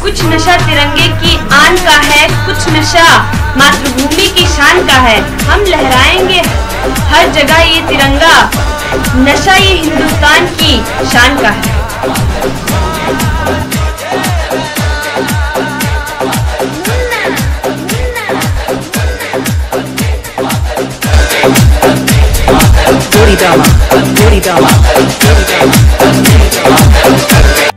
कुछ नशा तिरंगे की आन का है, कुछ नशा मातृभूमि की शान का है। हम लहराएंगे हर जगह ये तिरंगा, नशा ये हिंदुस्तान की शान का है। Dama,